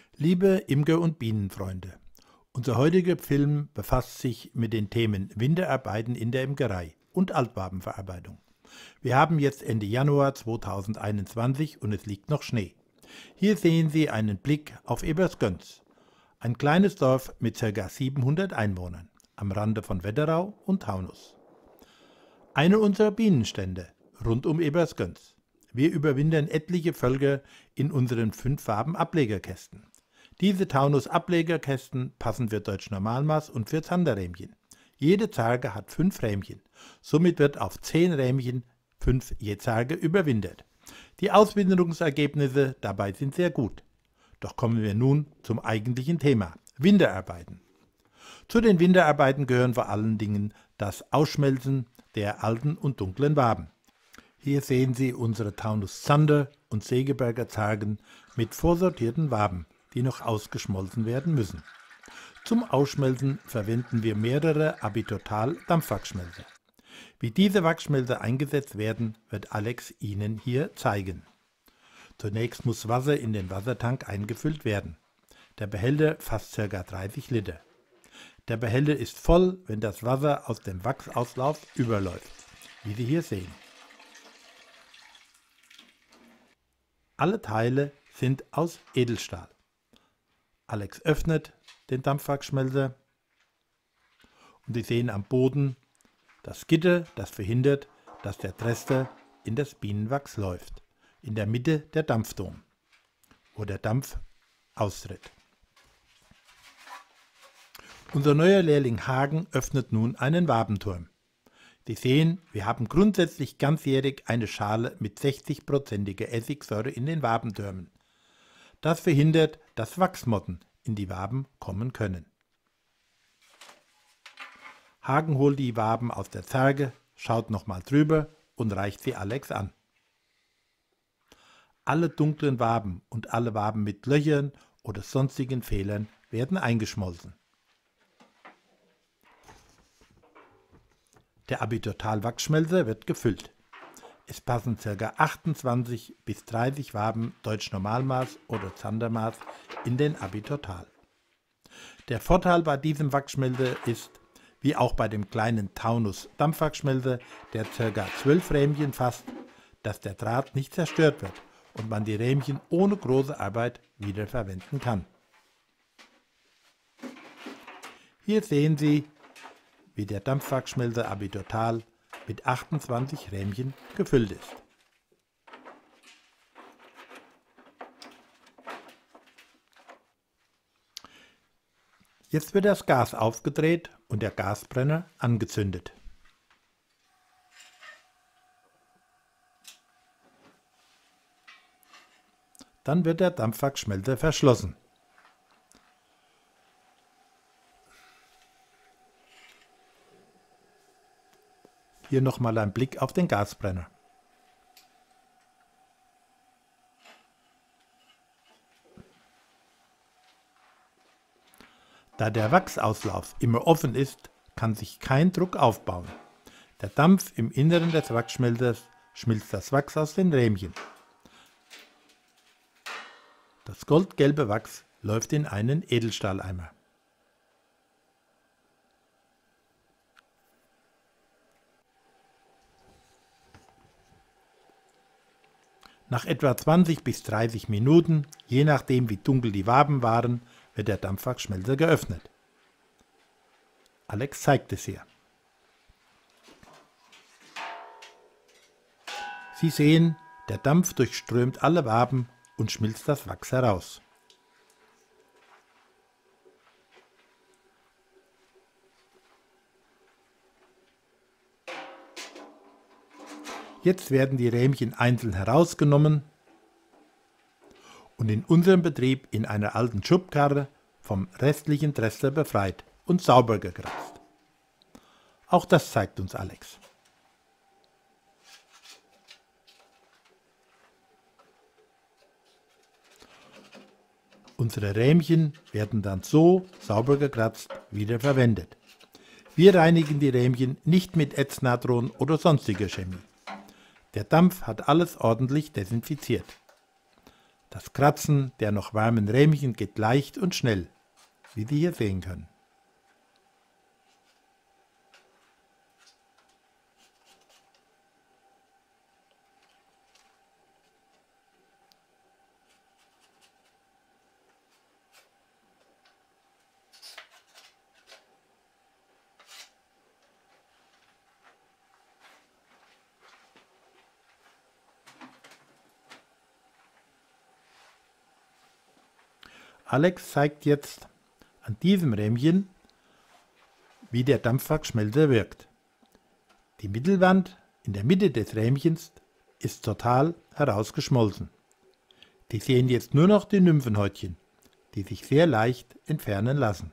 Liebe Imker- und Bienenfreunde, unser heutiger Film befasst sich mit den Themen Winterarbeiten in der Imkerei und Altwabenverarbeitung. Wir haben jetzt Ende Januar 2021 und es liegt noch Schnee. Hier sehen Sie einen Blick auf Ebersgöns, ein kleines Dorf mit ca. 700 Einwohnern, am Rande von Wetterau und Taunus. Eine unserer Bienenstände rund um Ebersgöns. Wir überwintern etliche Völker in unseren 5 Waben Ablegerkästen. Diese Taunus-Ablegerkästen passen für Deutsch-Normalmaß und für Zanderrähmchen. Jede Zarge hat 5 Rähmchen. Somit wird auf 10 Rähmchen 5 je Zarge überwintert. Die Auswinterungsergebnisse dabei sind sehr gut. Doch kommen wir nun zum eigentlichen Thema: Winterarbeiten. Zu den Winterarbeiten gehören vor allen Dingen das Ausschmelzen der alten und dunklen Waben. Hier sehen Sie unsere Taunus-Zander- und Segeberger Zargen mit vorsortierten Waben, die noch ausgeschmolzen werden müssen. Zum Ausschmelzen verwenden wir mehrere Abitotal-Dampfwachsschmelzer. Wie diese Wachsschmelzer eingesetzt werden, wird Alex Ihnen hier zeigen. Zunächst muss Wasser in den Wassertank eingefüllt werden. Der Behälter fasst ca. 30 Liter. Der Behälter ist voll, wenn das Wasser aus dem Wachsauslauf überläuft, wie Sie hier sehen. Alle Teile sind aus Edelstahl. Alex öffnet den Dampfwachsschmelzer und Sie sehen am Boden das Gitter, das verhindert, dass der Trester in das Bienenwachs läuft. In der Mitte der Dampfdom, wo der Dampf austritt. Unser neuer Lehrling Hagen öffnet nun einen Wabenturm. Sie sehen, wir haben grundsätzlich ganzjährig eine Schale mit 60%iger Essigsäure in den Wabentürmen. Das verhindert, dass Wachsmotten in die Waben kommen können. Hagen holt die Waben aus der Zarge, schaut nochmal drüber und reicht sie Alex an. Alle dunklen Waben und alle Waben mit Löchern oder sonstigen Fehlern werden eingeschmolzen. Der Abitotal-Wachsschmelzer wird gefüllt. Es passen ca. 28 bis 30 Waben Deutsch-Normalmaß oder Zandermaß in den Abitotal. Der Vorteil bei diesem Wachsschmelzer ist, wie auch bei dem kleinen Taunus-Dampfwachsschmelzer, der ca. 12 Rähmchen fasst, dass der Draht nicht zerstört wird und man die Rähmchen ohne große Arbeit wiederverwenden kann. Hier sehen Sie, wie der Dampfwachsschmelzer Abitotal mit 28 Rähmchen gefüllt ist. Jetzt wird das Gas aufgedreht und der Gasbrenner angezündet. Dann wird der Dampfwachsschmelzer verschlossen. Hier nochmal ein Blick auf den Gasbrenner. Da der Wachsauslauf immer offen ist, kann sich kein Druck aufbauen. Der Dampf im Inneren des Wachsschmelzers schmilzt das Wachs aus den Rähmchen. Das goldgelbe Wachs läuft in einen Edelstahleimer. Nach etwa 20 bis 30 Minuten, je nachdem wie dunkel die Waben waren, wird der Dampfwachsschmelzer geöffnet. Alex zeigt es hier. Sie sehen, der Dampf durchströmt alle Waben und schmilzt das Wachs heraus. Jetzt werden die Rähmchen einzeln herausgenommen und in unserem Betrieb in einer alten Schubkarre vom restlichen Trester befreit und sauber gekratzt. Auch das zeigt uns Alex. Unsere Rähmchen werden dann so sauber gekratzt wieder verwendet. Wir reinigen die Rähmchen nicht mit Ätznatron oder sonstiger Chemie. Der Dampf hat alles ordentlich desinfiziert. Das Kratzen der noch warmen Rähmchen geht leicht und schnell, wie Sie hier sehen können. Alex zeigt jetzt an diesem Rähmchen, wie der Dampfwachsschmelzer wirkt. Die Mittelwand in der Mitte des Rähmchens ist total herausgeschmolzen. Sie sehen jetzt nur noch die Nymphenhäutchen, die sich sehr leicht entfernen lassen.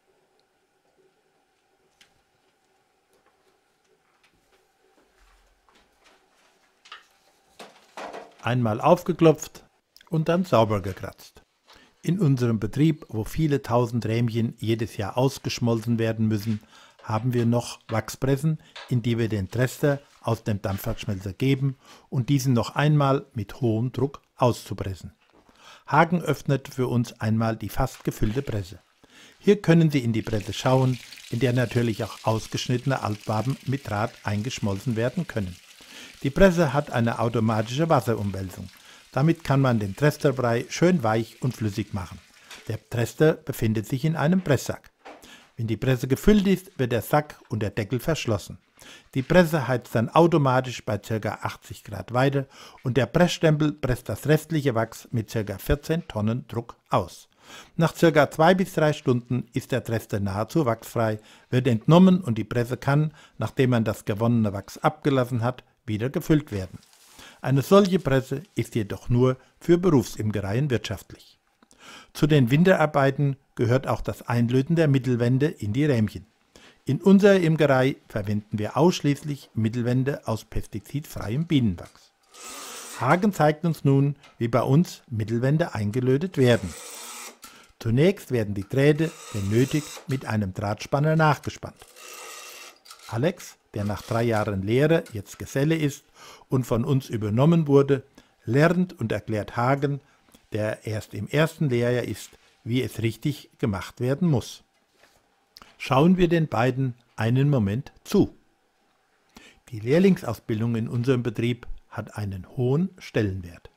Einmal aufgeklopft und dann sauber gekratzt. In unserem Betrieb, wo viele tausend Rähmchen jedes Jahr ausgeschmolzen werden müssen, haben wir noch Wachspressen, in die wir den Trester aus dem Dampfwachsschmelzer geben und diesen noch einmal mit hohem Druck auszupressen. Hagen öffnet für uns einmal die fast gefüllte Presse. Hier können Sie in die Presse schauen, in der natürlich auch ausgeschnittene Altwaben mit Draht eingeschmolzen werden können. Die Presse hat eine automatische Wasserumwälzung. Damit kann man den Tresterbrei schön weich und flüssig machen. Der Trester befindet sich in einem Presssack. Wenn die Presse gefüllt ist, wird der Sack und der Deckel verschlossen. Die Presse heizt dann automatisch bei ca. 80 Grad weiter und der Pressstempel presst das restliche Wachs mit ca. 14 Tonnen Druck aus. Nach ca. 2 bis 3 Stunden ist der Trester nahezu wachsfrei, wird entnommen und die Presse kann, nachdem man das gewonnene Wachs abgelassen hat, wieder gefüllt werden. Eine solche Presse ist jedoch nur für Berufsimkereien wirtschaftlich. Zu den Winterarbeiten gehört auch das Einlöten der Mittelwände in die Rähmchen. In unserer Imkerei verwenden wir ausschließlich Mittelwände aus pestizidfreiem Bienenwachs. Hagen zeigt uns nun, wie bei uns Mittelwände eingelötet werden. Zunächst werden die Drähte, wenn nötig, mit einem Drahtspanner nachgespannt. Alex, der nach 3 Jahren Lehre jetzt Geselle ist und von uns übernommen wurde, lernt und erklärt Hagen, der erst im ersten Lehrjahr ist, wie es richtig gemacht werden muss. Schauen wir den beiden einen Moment zu. Die Lehrlingsausbildung in unserem Betrieb hat einen hohen Stellenwert.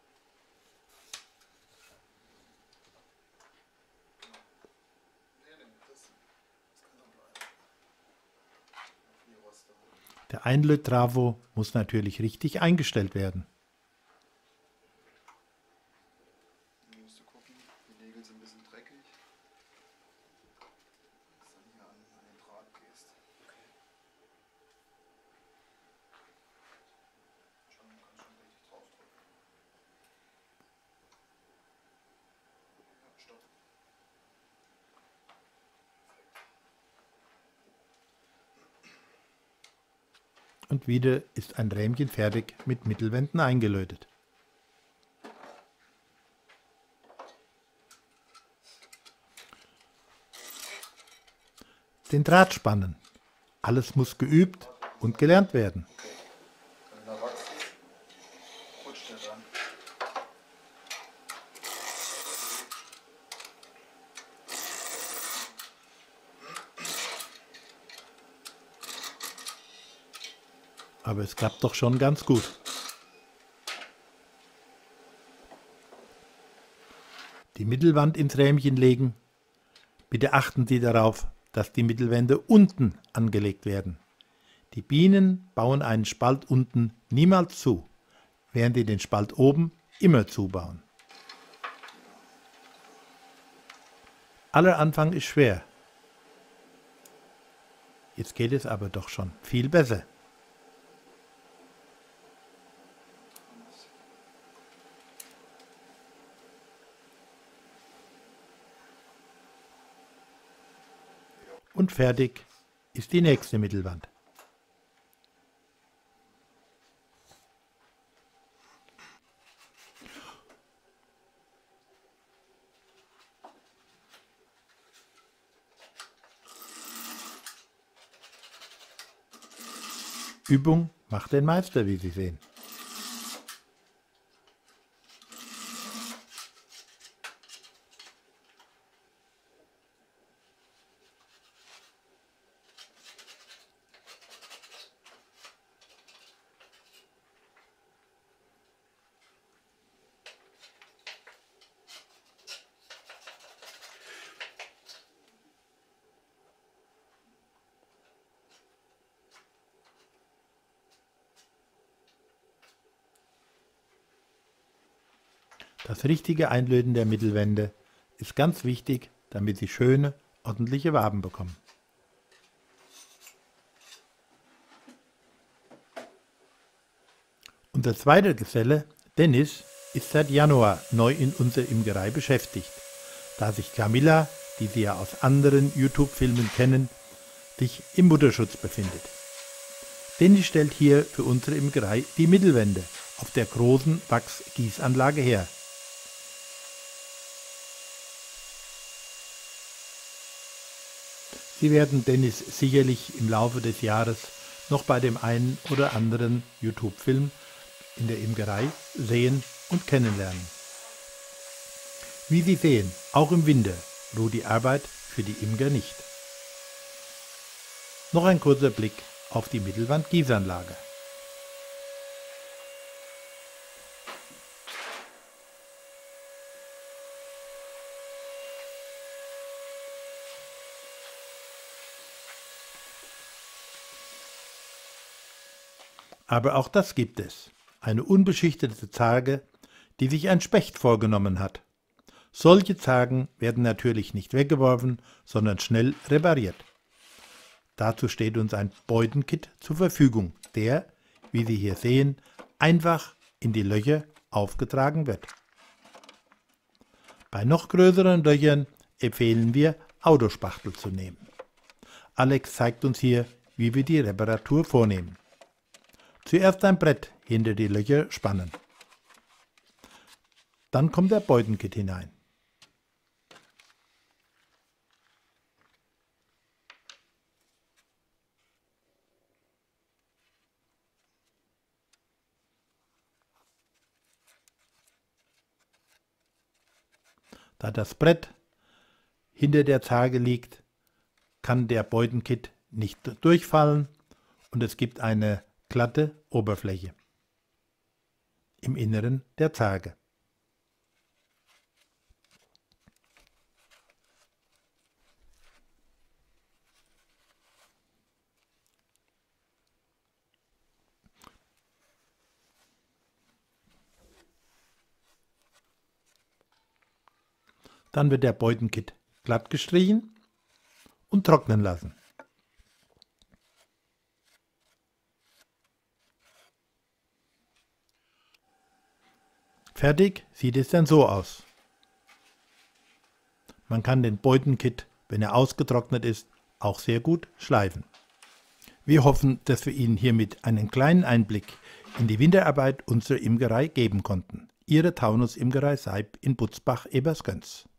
Der Einlöttrafo muss natürlich richtig eingestellt werden. Du musst gucken, die Nägel sind ein bisschen dreckig. Dass du hier an den Draht gehst. Schon, du kannst schon richtig draufdrücken. Ja, stopp. Und wieder ist ein Rähmchen fertig mit Mittelwänden eingelötet. Den Draht spannen. Alles muss geübt und gelernt werden. Wenn da Wachs ist, rutscht der dann. Aber es klappt doch schon ganz gut. Die Mittelwand ins Rähmchen legen. Bitte achten Sie darauf, dass die Mittelwände unten angelegt werden. Die Bienen bauen einen Spalt unten niemals zu, während sie den Spalt oben immer zubauen. Aller Anfang ist schwer. Jetzt geht es aber doch schon viel besser. Und fertig ist die nächste Mittelwand. Übung macht den Meister, wie Sie sehen. Das richtige Einlöten der Mittelwände ist ganz wichtig, damit Sie schöne, ordentliche Waben bekommen. Unser zweiter Geselle, Dennis, ist seit Januar neu in unserer Imkerei beschäftigt, da sich Camilla, die Sie ja aus anderen YouTube-Filmen kennen, sich im Mutterschutz befindet. Dennis stellt hier für unsere Imkerei die Mittelwände auf der großen Wachsgießanlage her. Sie werden Dennis sicherlich im Laufe des Jahres noch bei dem einen oder anderen YouTube-Film in der Imkerei sehen und kennenlernen. Wie Sie sehen, auch im Winter ruht die Arbeit für die Imker nicht. Noch ein kurzer Blick auf die Mittelwand-Gießanlage. Aber auch das gibt es. Eine unbeschichtete Zarge, die sich ein Specht vorgenommen hat. Solche Zargen werden natürlich nicht weggeworfen, sondern schnell repariert. Dazu steht uns ein Beutenkit zur Verfügung, der, wie Sie hier sehen, einfach in die Löcher aufgetragen wird. Bei noch größeren Löchern empfehlen wir, Autospachtel zu nehmen. Alex zeigt uns hier, wie wir die Reparatur vornehmen. Zuerst ein Brett hinter die Löcher spannen. Dann kommt der Beutenkit hinein. Da das Brett hinter der Zarge liegt, kann der Beutenkit nicht durchfallen und es gibt eine glatte Oberfläche im Inneren der Zarge. Dann wird der Beutenkit glatt gestrichen und trocknen lassen. Fertig sieht es dann so aus. Man kann den Beutenkit, wenn er ausgetrocknet ist, auch sehr gut schleifen. Wir hoffen, dass wir Ihnen hiermit einen kleinen Einblick in die Winterarbeit unserer Imkerei geben konnten. Ihre Taunus Imkerei Seib in Butzbach-Ebersgöns.